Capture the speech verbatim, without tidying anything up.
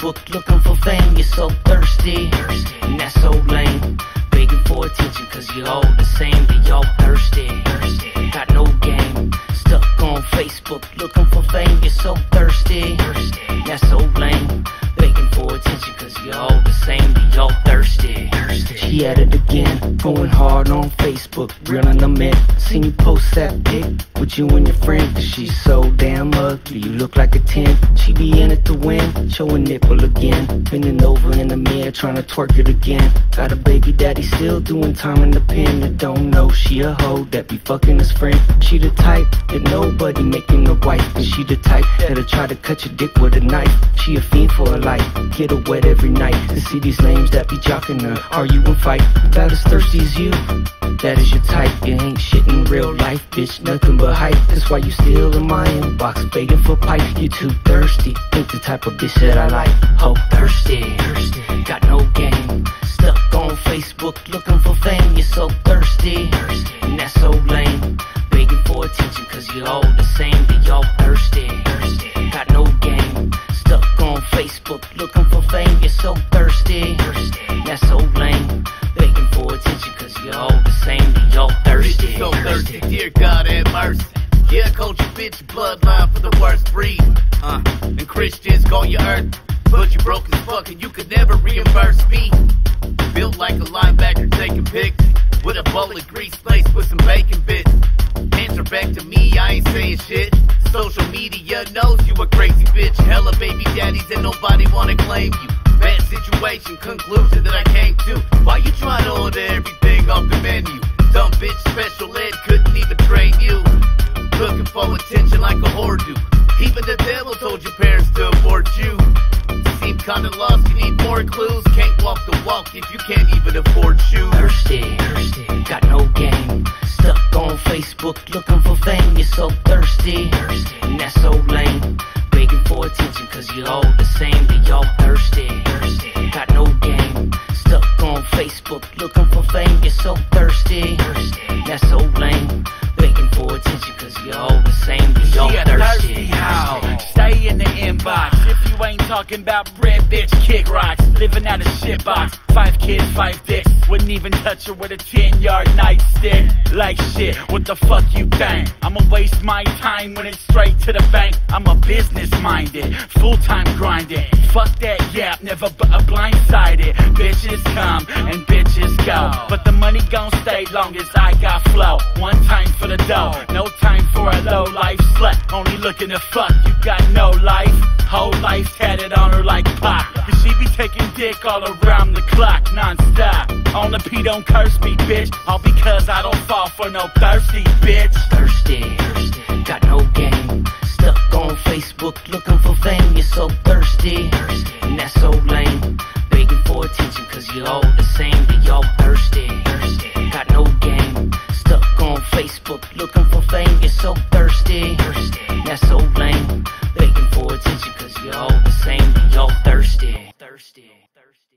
Facebook looking for fame. You're so thirsty, and that's so lame. Begging for attention cause you're all the same, but y'all thirsty. Got no game, stuck on Facebook looking for fame. You're so thirsty, that's so lame. Begging for attention cause you're all the same, but y'all thirsty. She at it again, going hard on Facebook, reeling them in. Seen you post that pic with you and your friend, cause she's so damn ugly, you look like a ten. She be in it to win, show a nipple again, bending over in the mirror trying to twerk it again. Got a baby daddy still doing time in the pen, that don't know she a hoe that be fucking his friend. She the type that nobody making a wife, and she the type that'll try to cut your dick with a knife. She a fiend for her life, get her wet every night, to see these lames that be jocking her, argue and fight, about as thirsty as you. That is your type, you ain't shit in real life, bitch, nothing but hype. That's why you still in my inbox, begging for pipe. You too thirsty, ain't the type of bitch that I like. Oh, thirsty, got no game, stuck on Facebook looking for fame. You're so thirsty, and that's so lame. Begging for attention cause you're all the same, but y'all thirsty. Got no game, stuck on Facebook looking for fame. You're so thirsty, that's so lame. Begging for attention cause you're all the same, but y'all thirsty. So thirsty, dear God have mercy. Yeah, culture bitch, bloodline for the worst breed. Uh, and Christians call you earth, but you broke as fuck and you could never reimburse me. Built like a linebacker taking pics, with a bowl of grease laced with some bacon bits. Answer back to me, I ain't saying shit. Social media knows you a crazy bitch. Hella baby daddies and nobody wanna claim you. Bad situation, conclusion that I came to. Why you trying to order everything off the menu? Dumb bitch, special ed couldn't even train you. Looking for attention like a whore do. Even the devil told your parents to abort you. Seem kinda lost, you need more clues. Can't walk the walk if you can't even afford shoes. Thirsty, got no game, stuck on Facebook looking for fame. You're so thirsty, and that's so lame. Begging for attention cause you're all the same, but y'all thirsty. Got no game, stuck on Facebook looking for fame. You're so thirsty, that's so lame. Begging for attention cause you're all the same, but y'all thirsty. Stay in the inbox if you ain't talking about bread, bitch. Kick rocks, living out a shit box. Five kids, five dicks, wouldn't even touch her with a ten yard nightstick. Like shit, what the fuck you think? I'ma waste my time when it's straight to the bank. I'm a business minded, full time grinding. Fuck that yap, never b a blindsided. Bitches come and bitches go, but the money gon' stay long as I got flow. One time for the dough, no time for a low life slut. Only looking to fuck, you got no life. Whole life tatted on her like Pac, cause she be taking dick all around the clock, non-stop. On the P, don't curse me, bitch, all because I don't fall for no thirsty bitch. Thirsty, got no game, stuck on Facebook looking for fame. You're so thirsty, and that's so lame. Begging for attention cause you're all the same, but y'all thirsty. Got no game, stuck on Facebook looking for fame. You're so thirsty, that's so lame. Begging for attention cause you're all the same, but y'all thirsty. Thirsty. Thirsty.